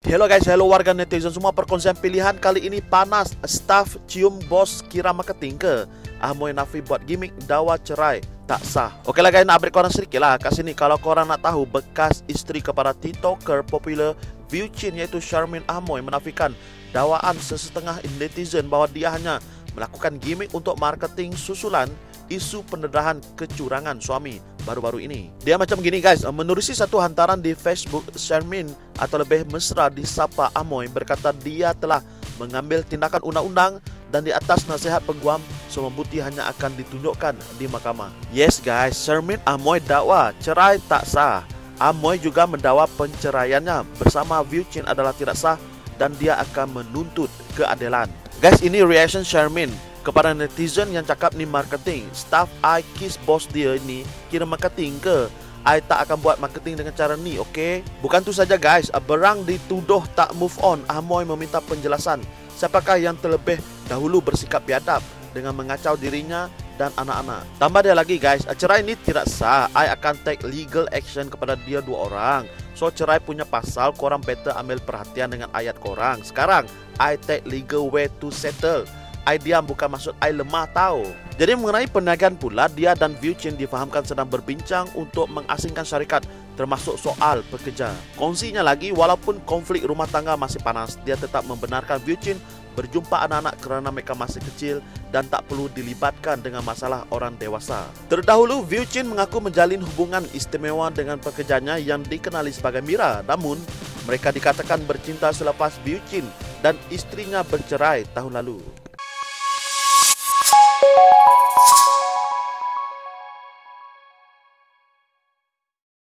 Hello guys, hello warga netizen semua. Perkongsian pilihan kali ini panas. Staff cium bos kira marketing ke? Ahmoy Nafi buat gimmick dawa cerai tak sah. Oke lah guys, nak update korang sedikit lah kat sini. Kalau korang nak tahu, bekas isteri kepada TikToker popular Viuchin iaitu Charmaine Ahmoy menafikan dakwaan sesetengah netizen bahawa dia hanya melakukan gimmick untuk marketing susulan isu pendedahan kecurangan suami baru-baru ini. Dia macam gini guys, menerusi satu hantaran di Facebook, Charmaine atau lebih mesra disapa Ahmoy berkata dia telah mengambil tindakan undang-undang dan di atas nasihat peguam semua bukti hanya akan ditunjukkan di mahkamah. Yes guys, Charmaine Ahmoy dakwa cerai tak sah. Ahmoy juga mendakwa penceraiannya bersama Viuchin adalah tidak sah dan dia akan menuntut keadilan. Guys, ini reaction Charmaine kepada netizen yang cakap ni marketing. Staff I kiss bos dia ni kira marketing ke? I tak akan buat marketing dengan cara ni, okay? Bukan tu saja guys, berang dituduh tak move on. Ahmoy meminta penjelasan siapakah yang terlebih dahulu bersikap biadab dengan mengacau dirinya dan anak-anak. Tambah dia lagi guys, cerai ni tidak sah. I akan take legal action kepada dia dua orang. So cerai punya pasal, korang better ambil perhatian dengan ayat korang. Sekarang I take legal way to settle. I diam bukan maksud I lemah tau. Jadi mengenai perniagaan pula, dia dan Viuchin difahamkan sedang berbincang untuk mengasingkan syarikat termasuk soal pekerja. Kongsinya lagi, walaupun konflik rumah tangga masih panas, dia tetap membenarkan Viuchin berjumpa anak-anak kerana mereka masih kecil dan tak perlu dilibatkan dengan masalah orang dewasa. Terdahulu, Viuchin mengaku menjalin hubungan istimewa dengan pekerjanya yang dikenali sebagai Mira. Namun, mereka dikatakan bercinta selepas Viuchin dan istrinya bercerai tahun lalu.